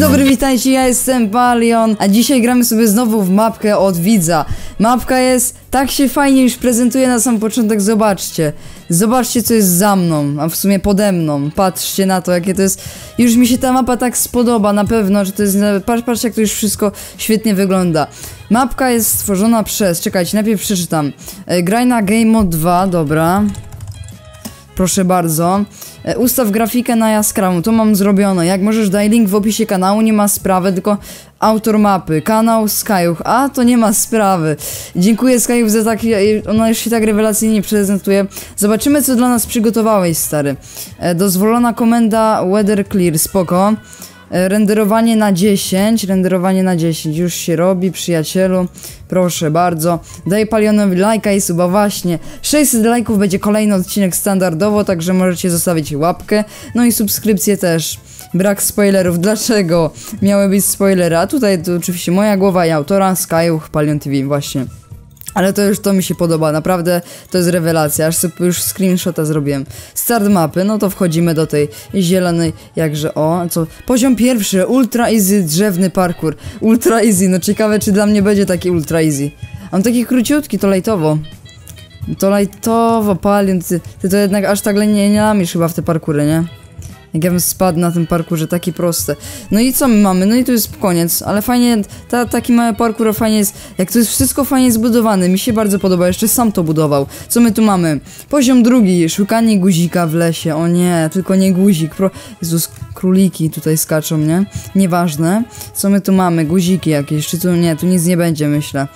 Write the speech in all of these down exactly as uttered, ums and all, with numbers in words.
dobry, witajcie, ja jestem Palion, a dzisiaj gramy sobie znowu w mapkę od widza. Mapka jest, tak się fajnie już prezentuje na sam początek, zobaczcie. Zobaczcie, co jest za mną, a w sumie pode mną. Patrzcie na to, jakie to jest. Już mi się ta mapa tak spodoba, na pewno, że to jest. Patrz, patrz, jak to już wszystko świetnie wygląda. Mapka jest stworzona przez. Czekajcie, najpierw przeczytam. E, graj na Game Mode dwa, dobra. Proszę bardzo. E, ustaw grafikę na jaskrawą, to mam zrobione. Jak możesz, daj link w opisie kanału, nie ma sprawy, tylko autor mapy, kanał Skyuch, a to nie ma sprawy. Dziękuję Skyuch za tak, ona już się tak rewelacyjnie prezentuje. Zobaczymy, co dla nas przygotowałeś, stary. E, dozwolona komenda Weather Clear, spoko. E, renderowanie na dziesięć, renderowanie na dziesięć, już się robi, przyjacielu. Proszę bardzo, daj Palionowi lajka i suba, właśnie. sześćset lajków, będzie kolejny odcinek standardowo, także możecie zostawić łapkę, no i subskrypcję też. Brak spoilerów, dlaczego miały być spoilery? A tutaj to oczywiście moja głowa i autora, Skyuch, Palion T V, właśnie. Ale to już, to mi się podoba, naprawdę to jest rewelacja, aż sobie już screenshota zrobiłem. Start mapy, no to wchodzimy do tej zielonej, jakże, o, co? Poziom pierwszy, ultra easy, drzewny parkour. Ultra easy, no ciekawe, czy dla mnie będzie taki ultra easy. On taki króciutki, to lajtowo. To lajtowo, Palion, ty, ty to jednak aż tak nie, nie lamisz chyba w te parkury, nie? Jak ja bym spadł na tym parkurze, takie proste. No i co my mamy? No i tu jest koniec, ale fajnie, ta, taki mały parkour fajnie jest, jak to jest wszystko fajnie zbudowane, mi się bardzo podoba, jeszcze sam to budował. Co my tu mamy? Poziom drugi, szukanie guzika w lesie, o nie, tylko nie guzik, pro... Jezus, króliki tutaj skaczą, nie? Nieważne. Co my tu mamy? Guziki jakieś, czy tu nie, tu nic nie będzie, myślę.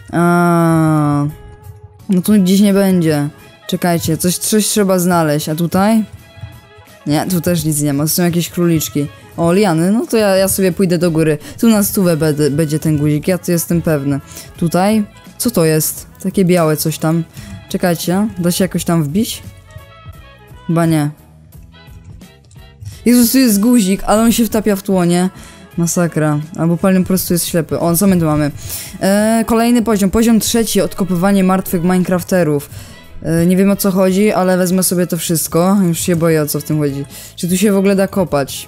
A, no tu gdzieś nie będzie. Czekajcie, coś, coś trzeba znaleźć, a tutaj? Nie, tu też nic nie ma, to są jakieś króliczki. O, liany, no to ja, ja sobie pójdę do góry. Tu na stówę będzie, będzie ten guzik, ja tu jestem pewny. Tutaj? Co to jest? Takie białe coś tam. Czekajcie, da się jakoś tam wbić? Chyba nie. Jezus, tu jest guzik, ale on się wtapia w tłonie. Masakra. Albo Palion po prostu jest ślepy. O, co my tu mamy? Eee, kolejny poziom, poziom trzeci, odkopywanie martwych Minecrafterów. Nie wiem, o co chodzi, ale wezmę sobie to wszystko. Już się boję, o co w tym chodzi. Czy tu się w ogóle da kopać?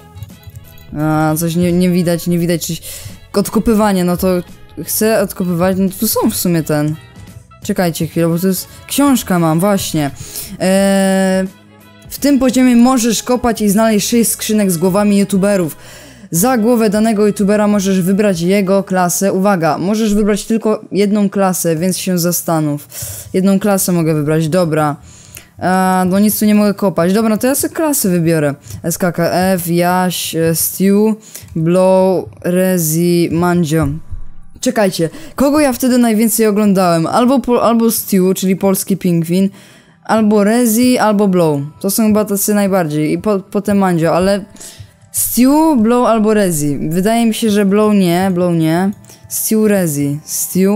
A, coś nie, nie widać, nie widać. Czy... Odkopywanie, no to chcę odkopywać, no to tu są w sumie ten. Czekajcie chwilę, bo to jest... Książka mam, właśnie. Eee... W tym poziomie możesz kopać i znaleźć sześć skrzynek z głowami youtuberów. Za głowę danego youtubera możesz wybrać jego klasę. Uwaga, możesz wybrać tylko jedną klasę, więc się zastanów. Jedną klasę mogę wybrać, dobra. Eee, no nic tu nie mogę kopać. Dobra, no to ja sobie klasy wybiorę. S K K F, Jaś, Stew, Blow, Rezi, Mandzio. Czekajcie, kogo ja wtedy najwięcej oglądałem? Albo, po, albo Stew, czyli polski pingwin, albo Rezi, albo Blow. To są chyba tacy najbardziej. I po, potem Mandzio, ale... Stew, Blow albo Rezi. Wydaje mi się, że Blow nie, Blow nie. Stew, Rezi. Stew,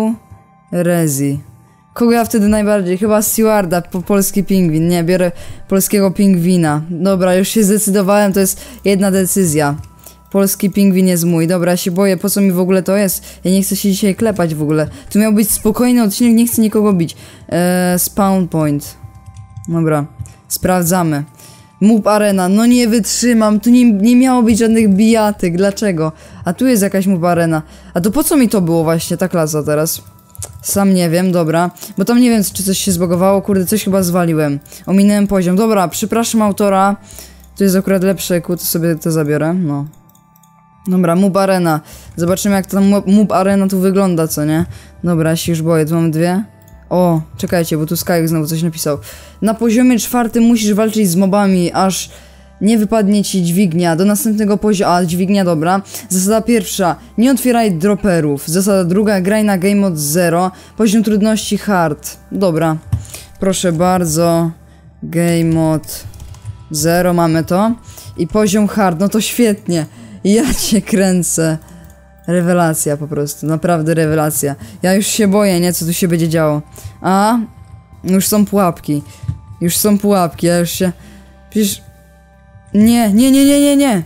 Rezi. Kogo ja wtedy najbardziej? Chyba Stewarda, po polski pingwin. Nie, biorę polskiego pingwina. Dobra, już się zdecydowałem, to jest jedna decyzja. Polski pingwin jest mój. Dobra, ja się boję, po co mi w ogóle to jest? Ja nie chcę się dzisiaj klepać w ogóle. Tu miał być spokojny odcinek, nie chcę nikogo bić. Eee, spawn point. Dobra, sprawdzamy. Moob Arena, no nie wytrzymam, tu nie, nie miało być żadnych bijatyk, dlaczego? A tu jest jakaś Moob Arena. A to po co mi to było właśnie, ta klasa teraz? Sam nie wiem, dobra. Bo tam nie wiem, czy coś się zbagowało, kurde, coś chyba zwaliłem. Ominąłem poziom, dobra, przepraszam autora. Tu jest akurat lepsze, to sobie to zabiorę, no. Dobra, Moob Arena. Zobaczymy, jak ta Moob Arena tu wygląda, co nie? Dobra, ja się już boję, tu mamy dwie. O, czekajcie, bo tu Skyuch znowu coś napisał. Na poziomie czwartym musisz walczyć z mobami, aż nie wypadnie ci dźwignia. Do następnego poziomu... A, dźwignia, dobra. Zasada pierwsza, nie otwieraj droperów. Zasada druga, graj na Game Mode zero. Poziom trudności hard. Dobra. Proszę bardzo. Game Mode zero, mamy to. I poziom hard, no to świetnie. Ja cię kręcę. Rewelacja po prostu, naprawdę rewelacja. Ja już się boję, nie? Co tu się będzie działo. A? Już są pułapki. Już są pułapki, ja już się... Przecież... Nie, nie, nie, nie, nie, nie!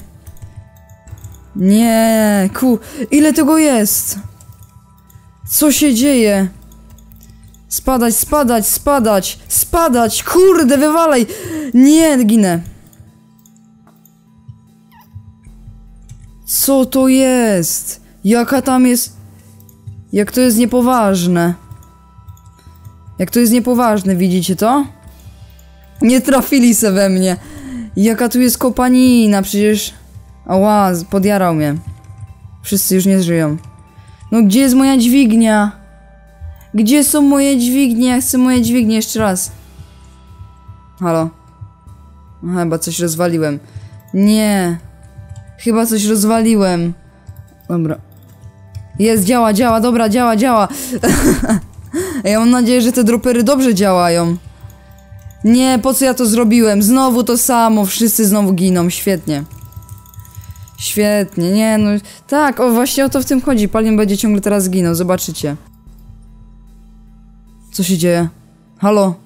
Nie, ku... Ile tego jest? Co się dzieje? Spadać, spadać, spadać, spadać! Kurde, wywalaj! Nie, ginę. Co to jest? Jaka tam jest... Jak to jest niepoważne. Jak to jest niepoważne, widzicie to? Nie trafili se we mnie. Jaka tu jest kopanina, przecież... Ała, podjarał mnie. Wszyscy już nie żyją. No gdzie jest moja dźwignia? Gdzie są moje dźwignie? Ja chcę moje dźwignie jeszcze raz. Halo? Chyba coś rozwaliłem. Nie. Chyba coś rozwaliłem. Dobra. Jest, działa, działa, dobra, działa, działa. Ja mam nadzieję, że te dropery dobrze działają. Nie, po co ja to zrobiłem? Znowu to samo, wszyscy znowu giną, świetnie. Świetnie, nie no... Tak, o właśnie o to w tym chodzi, Palin będzie ciągle teraz zginął, zobaczycie. Co się dzieje? Halo?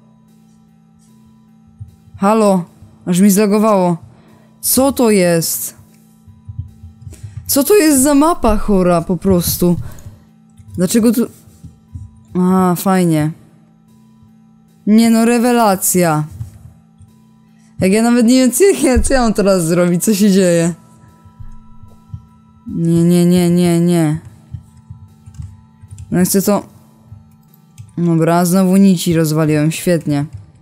Halo? Aż mi zlagowało. Co to jest? Co to jest za mapa chora po prostu? Dlaczego tu... A, fajnie. Nie no, rewelacja. Jak ja nawet nie wiem, co ja, co ja mam teraz zrobić, co się dzieje. Nie, nie, nie, nie, nie. No chcę to... Dobra, znowu nici rozwaliłem, świetnie.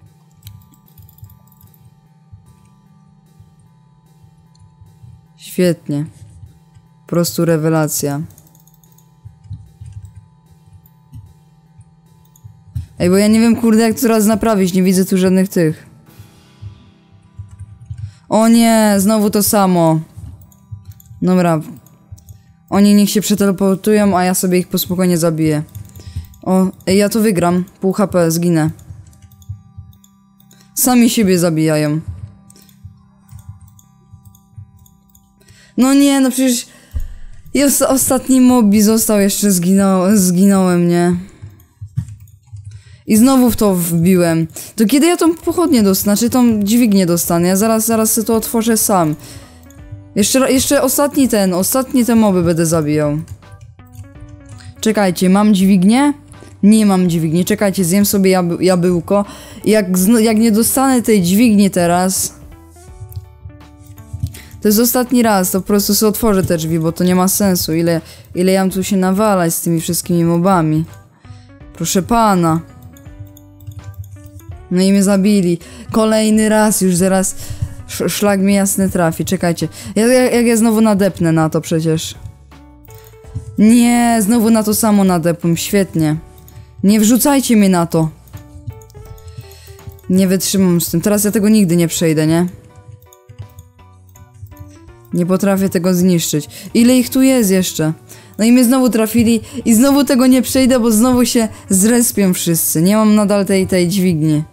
Świetnie. Po prostu rewelacja. Ej, bo ja nie wiem, kurde, jak to teraz naprawić, nie widzę tu żadnych tych. O nie, znowu to samo. Dobra. Oni niech się przeteleportują, a ja sobie ich spokojnie zabiję. O, ej, ja to wygram. Pół H P, zginę. Sami siebie zabijają. No nie, no przecież... I os ostatni mobi został, jeszcze zginął, zginąłem, nie? I znowu w to wbiłem. To kiedy ja tą pochodnię dostanę, czy tą dźwignię dostanę? Ja zaraz, zaraz sobie to otworzę sam. Jeszcze, jeszcze ostatni ten, ostatni te moby będę zabijał. Czekajcie, mam dźwignię? Nie mam dźwigni, czekajcie, zjem sobie jaby jabłko. Jak, jak nie dostanę tej dźwigni teraz... To jest ostatni raz, to po prostu sobie otworzę te drzwi, bo to nie ma sensu. Ile, ile ja mam tu się nawalać z tymi wszystkimi mobami. Proszę pana. No i mnie zabili. Kolejny raz, już zaraz sz szlak mi jasny trafi. Czekajcie. Ja, ja, jak ja znowu nadepnę na to przecież. Nie, znowu na to samo nadepłem. Świetnie. Nie wrzucajcie mnie na to. Nie wytrzymam z tym. Teraz ja tego nigdy nie przejdę, nie? Nie potrafię tego zniszczyć. Ile ich tu jest jeszcze? No i mnie znowu trafili i znowu tego nie przejdę, bo znowu się zrespią wszyscy. Nie mam nadal tej, tej dźwigni.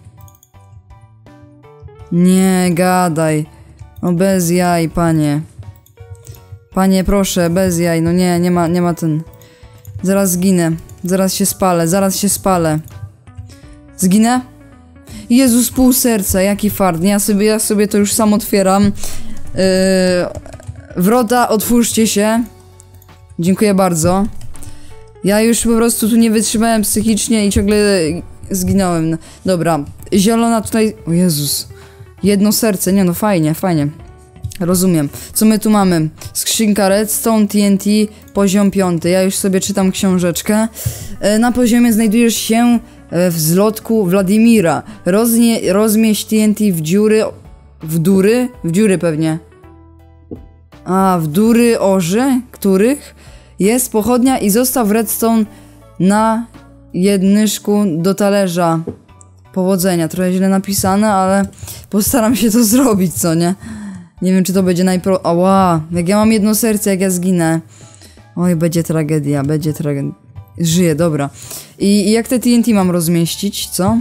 Nie gadaj. No bez jaj, panie. Panie, proszę, bez jaj. No nie, nie ma, nie ma ten... Zaraz zginę. Zaraz się spalę, zaraz się spalę. Zginę? Jezus, pół serca, jaki fart. Ja sobie, ja sobie to już sam otwieram. Yy, wrota, otwórzcie się. Dziękuję bardzo. Ja już po prostu tu nie wytrzymałem psychicznie i ciągle zginąłem. No, dobra, zielona tutaj... O Jezus. Jedno serce, nie no fajnie, fajnie. Rozumiem. Co my tu mamy? Skrzynka Redstone, T N T, poziom piąty. Ja już sobie czytam książeczkę. Na poziomie znajdujesz się w zlotku Wladimira. Roznie, rozmieść T N T w dziury... W dury? W dziury pewnie. A, w dury orzy, których jest pochodnia i zostaw redstone na jednyszku do talerza. Powodzenia. Trochę źle napisane, ale postaram się to zrobić, co nie? Nie wiem, czy to będzie najpro... Ała, jak ja mam jedno serce, jak ja zginę. Oj, będzie tragedia, będzie tragedia. Żyję, dobra. I, I jak te T N T mam rozmieścić, co?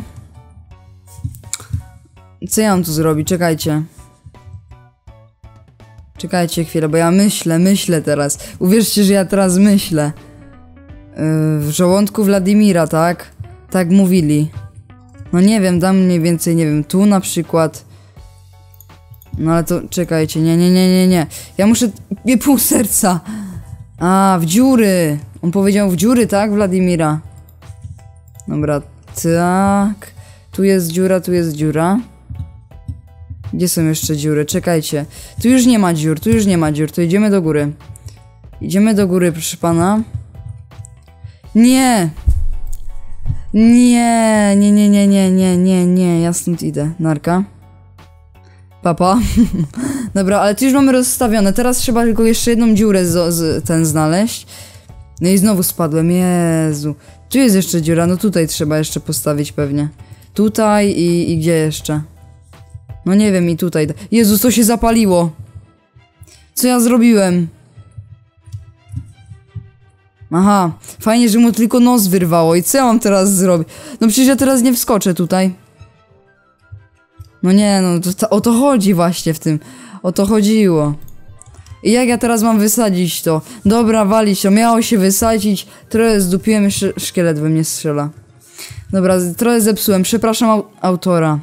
Co ja mam tu zrobić? Czekajcie. Czekajcie chwilę, bo ja myślę, myślę teraz. Uwierzcie, że ja teraz myślę. Yy, w żołądku Wladimira, tak? Tak mówili. No nie wiem, dam mniej więcej, nie wiem, tu na przykład. No ale to, czekajcie, nie, nie, nie, nie, nie. Ja muszę, nie pół serca. A, w dziury. On powiedział w dziury, tak, Wladimira? Dobra, tak. Tu jest dziura, tu jest dziura. Gdzie są jeszcze dziury? Czekajcie. Tu już nie ma dziur, tu już nie ma dziur, to idziemy do góry. Idziemy do góry, proszę pana. Nie! Nie, nie, nie, nie, nie, nie, nie, nie, ja stąd idę. Narka. Papa. Dobra, ale tu już mamy rozstawione. Teraz trzeba tylko jeszcze jedną dziurę z, z, ten znaleźć. No i znowu spadłem, Jezu. Tu jest jeszcze dziura, no tutaj trzeba jeszcze postawić pewnie. Tutaj i, i gdzie jeszcze? No nie wiem, i tutaj. Jezus, to się zapaliło. Co ja zrobiłem? Aha, fajnie, że mu tylko nos wyrwało. I co ja mam teraz zrobić? No przecież ja teraz nie wskoczę tutaj. No nie, no to, to, o to chodzi właśnie w tym. O to chodziło. I jak ja teraz mam wysadzić to? Dobra, walić to. Miało się wysadzić. Trochę zdupiłem, jeszcze szkielet we mnie strzela. Dobra, trochę zepsułem. Przepraszam au autora.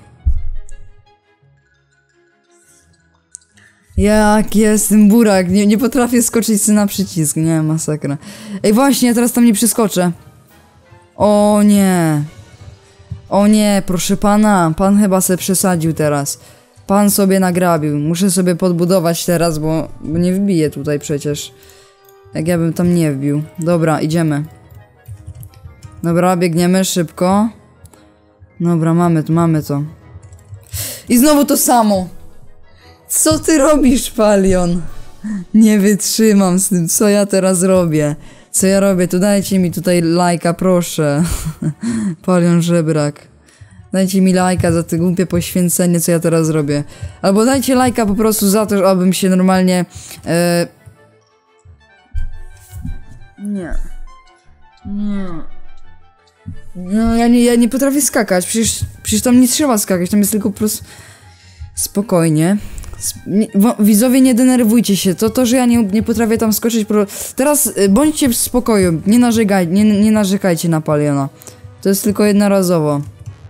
Jak jestem burak, nie, nie potrafię skoczyć na przycisk, nie, masakra. Ej, właśnie, ja teraz tam nie przeskoczę. O nie. O nie, proszę pana, pan chyba se przesadził teraz. Pan sobie nagrabił, muszę sobie podbudować teraz, bo, bo nie wbiję tutaj przecież. Jak ja bym tam nie wbił. Dobra, idziemy. Dobra, biegniemy szybko. Dobra, mamy to, mamy to. I znowu to samo. Co ty robisz, Palion? Nie wytrzymam z tym, co ja teraz robię. Co ja robię? To dajcie mi tutaj lajka, proszę. Palion żebrak. Dajcie mi lajka za te głupie poświęcenie, co ja teraz robię. Albo dajcie lajka po prostu za to, abym się normalnie... E... Nie. Nie. No, ja nie, ja nie potrafię skakać. Przecież, przecież tam nie trzeba skakać, tam jest tylko po prostu... Spokojnie. Nie, widzowie, nie denerwujcie się. To to, że ja nie, nie potrafię tam skoczyć. Pro... Teraz y, bądźcie w spokoju. Nie, narzekaj, nie, nie narzekajcie na Paliona. To jest tylko jednorazowo.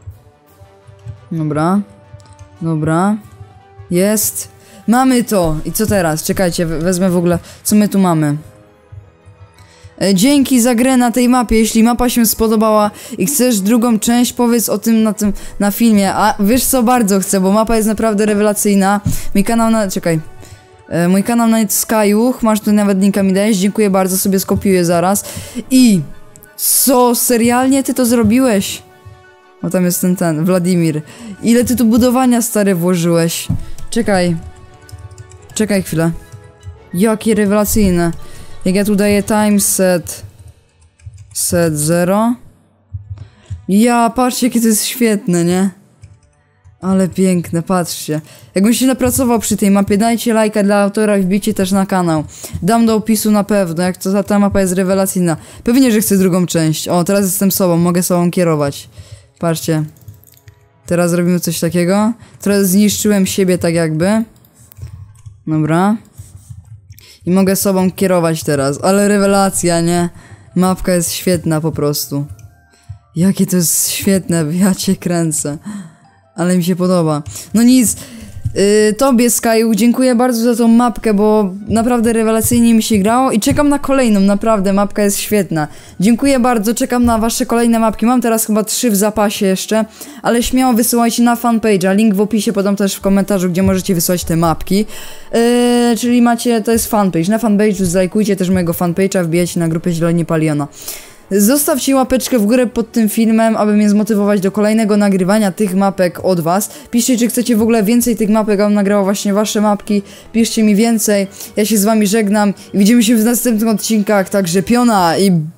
Dobra. Dobra. Jest. Mamy to. I co teraz? Czekajcie, wezmę w ogóle. Co my tu mamy? E, dzięki za grę na tej mapie. Jeśli mapa się spodobała i chcesz drugą część, powiedz o tym na tym na filmie. A wiesz co, bardzo chcę, bo mapa jest naprawdę rewelacyjna. Mój kanał na... Czekaj. E, mój kanał na Skyuch. Masz tu nawet linka mi dajesz. Dziękuję bardzo, sobie skopiuję zaraz. I... Co? Serialnie ty to zrobiłeś? O, tam jest ten, ten, Wladimir. Ile ty tu budowania, stary, włożyłeś? Czekaj. Czekaj chwilę. Jakie rewelacyjne. Jak ja tu daję time set... Set zero. Ja, patrzcie, jakie to jest świetne, nie? Ale piękne, patrzcie. Jakbym się napracował przy tej mapie, dajcie lajka dla autora i wbijcie też na kanał. Dam do opisu na pewno, jak to, ta, ta mapa jest rewelacyjna. Pewnie, że chcę drugą część. O, teraz jestem sobą, mogę sobą kierować. Patrzcie. Teraz robimy coś takiego. Teraz zniszczyłem siebie tak jakby. Dobra. I mogę sobą kierować teraz. Ale rewelacja, nie? Mapka jest świetna po prostu. Jakie to jest świetne, ja cię kręcę. Ale mi się podoba. No nic. Yy, tobie, Skyu, dziękuję bardzo za tą mapkę, bo naprawdę rewelacyjnie mi się grało i czekam na kolejną, naprawdę, mapka jest świetna. Dziękuję bardzo, czekam na wasze kolejne mapki, mam teraz chyba trzy w zapasie jeszcze, ale śmiało wysyłajcie na fanpage'a, link w opisie podam też w komentarzu, gdzie możecie wysłać te mapki. Yy, czyli macie, to jest fanpage, na fanpage'u zlajkujcie też mojego fanpage'a, wbijajcie na grupę Zieloni Paliona. Zostawcie łapeczkę w górę pod tym filmem, aby mnie zmotywować do kolejnego nagrywania tych mapek od was. Piszcie, czy chcecie w ogóle więcej tych mapek, abym nagrał właśnie wasze mapki. Piszcie mi więcej. Ja się z wami żegnam i widzimy się w następnych odcinkach, także piona i...